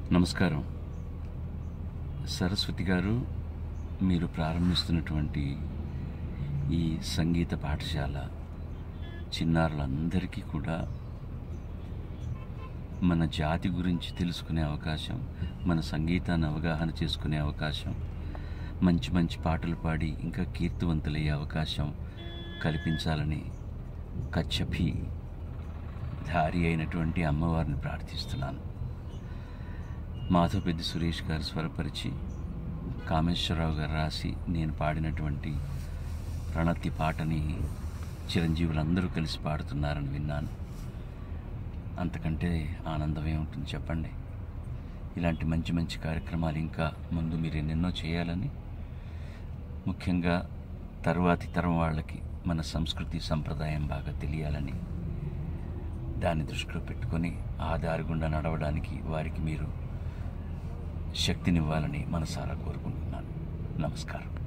నమస్కారం. సరస్వతి గారు, మీరు ప్రారంభిస్తున్నటువంటి ఈ సంగీత పాఠశాల చిన్నారులందరికీ కూడా మన జాతి గురించి తెలుసుకునే అవకాశం, మన సంగీతాన్ని అవగాహన చేసుకునే అవకాశం, మంచి మంచి పాటలు పాడి ఇంకా కీర్తివంతులయ్యే అవకాశం కల్పించాలని కచ్చపి ధారి అయినటువంటి అమ్మవారిని ప్రార్థిస్తున్నాను. మాధవపెద్ది సురేష్ గారు స్వరపరిచి, కామేశ్వరరావు గారు రాసి నేను పాడినటువంటి ప్రణతి పాటని చిరంజీవులందరూ కలిసి పాడుతున్నారని విన్నాను. అంతకంటే ఆనందం ఏముంటుంది చెప్పండి. ఇలాంటి మంచి మంచి కార్యక్రమాలు ఇంకా ముందు మీరు ఎన్నెన్నో చేయాలని, ముఖ్యంగా తరువాతి తరం వాళ్ళకి మన సంస్కృతి సంప్రదాయం బాగా తెలియాలని, దాన్ని దృష్టిలో పెట్టుకొని ఆ దారి గుండా నడవడానికి వారికి మీరు శక్తినివ్వాలని మనసారా కోరుకుంటున్నాను. నమస్కారం.